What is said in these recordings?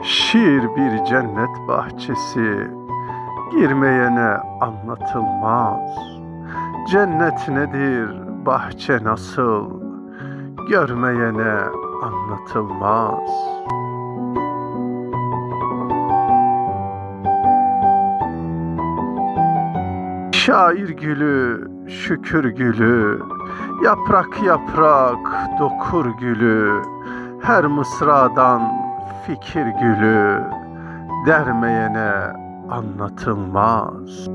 Şiir bir cennet bahçesi, girmeyene anlatılmaz. Cennet nedir, bahçe nasıl, görmeyene anlatılmaz. Şair gülü, şükür gülü, yaprak yaprak dokur gülü, her mısradan fikir gülü, dermeyene anlatılmaz.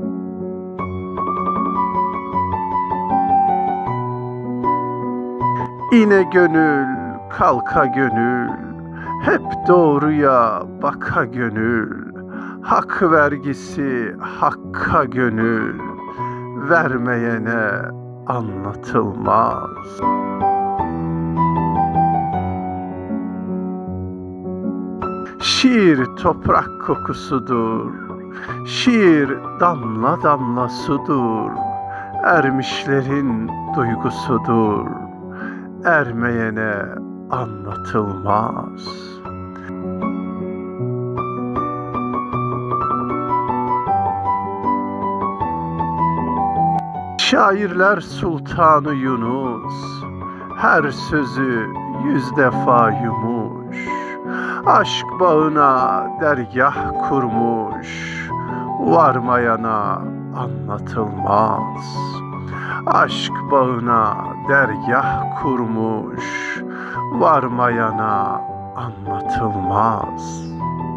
İne gönül, kalka gönül, hep doğruya baka gönül, hak vergisi hakka gönül, vermeyene anlatılmaz. Şiir toprak kokusudur, şiir damla damla sudur, ermişlerin duygusudur, ermeyene anlatılmaz. Şairler Sultanı Yunus, her sözü 100 defa yumuş, aşk bağına dergah kurmuş, varmayana anlatılmaz. Aşk bağına dergah kurmuş, varmayana anlatılmaz.